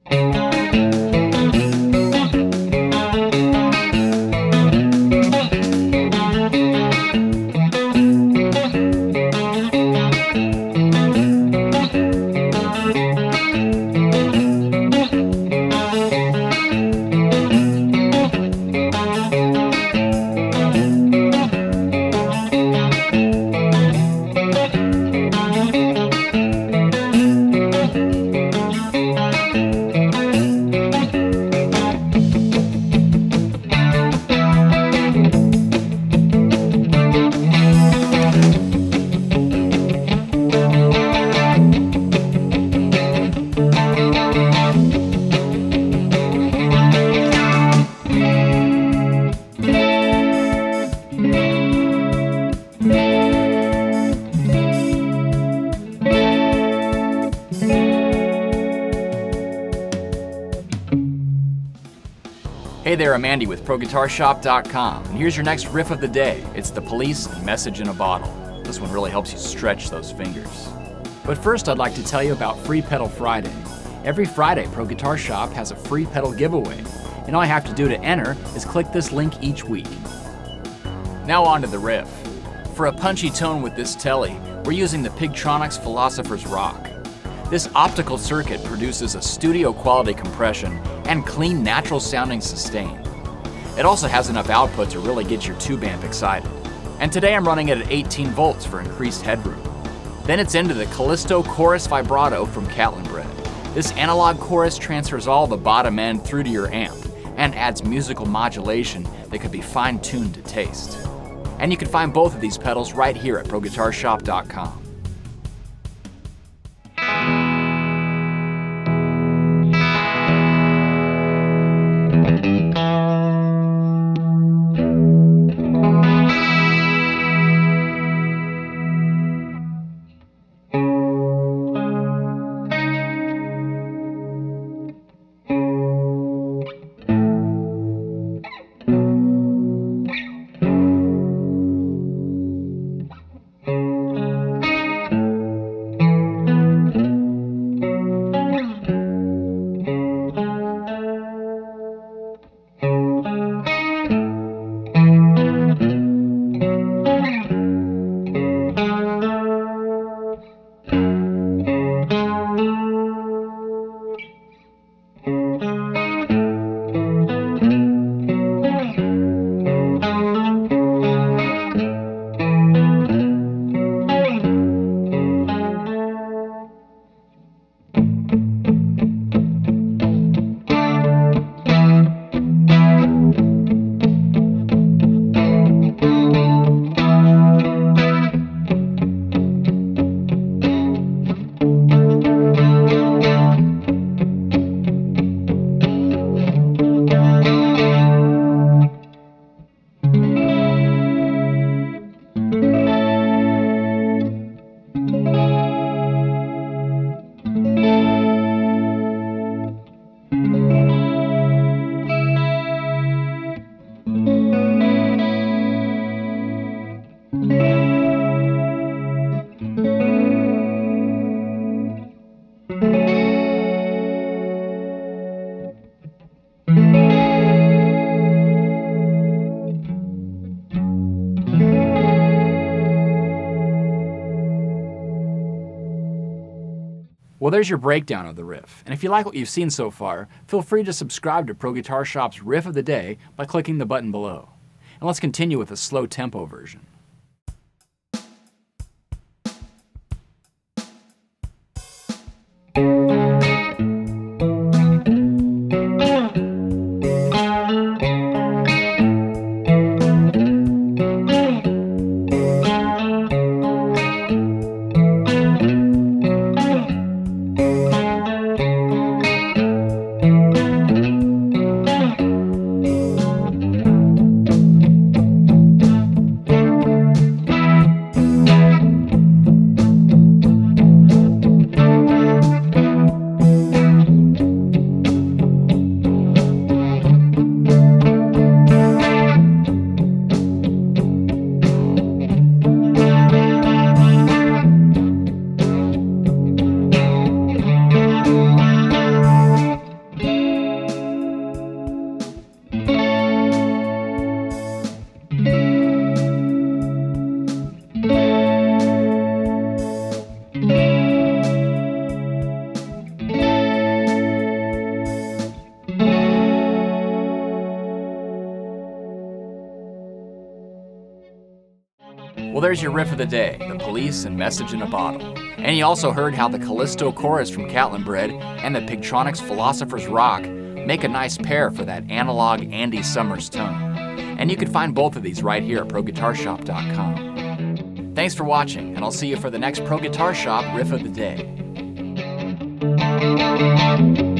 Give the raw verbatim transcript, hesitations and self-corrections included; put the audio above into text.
Hey there, I'm Andy with Pro Guitar Shop dot com, and here's your next riff of the day. It's the Police Message in a Bottle. This one really helps you stretch those fingers. But first, I'd like to tell you about Free Pedal Friday. Every Friday, Pro Guitar Shop has a free pedal giveaway, and all I have to do to enter is click this link each week. Now on to the riff. For a punchy tone with this Tele, we're using the Pigtronics Philosopher's Rock. This optical circuit produces a studio-quality compression and clean, natural-sounding sustain. It also has enough output to really get your tube amp excited. And today I'm running it at eighteen volts for increased headroom. Then it's into the Callisto Chorus Vibrato from Catalinbread. This analog chorus transfers all the bottom end through to your amp and adds musical modulation that could be fine-tuned to taste. And you can find both of these pedals right here at Pro Guitar Shop dot com. Well, there's your breakdown of the riff. And if you like what you've seen so far, feel free to subscribe to Pro Guitar Shop's Riff of the Day by clicking the button below. And let's continue with a slow tempo version. there's your riff of the day, the Police and Message in a Bottle. And you also heard how the Callisto Chorus from Catalinbread and the Pigtronic's Philosopher's Rock make a nice pair for that analog Andy Summers tone. And you can find both of these right here at pro guitar shop dot com. Thanks for watching, and I'll see you for the next Pro Guitar Shop Riff of the Day.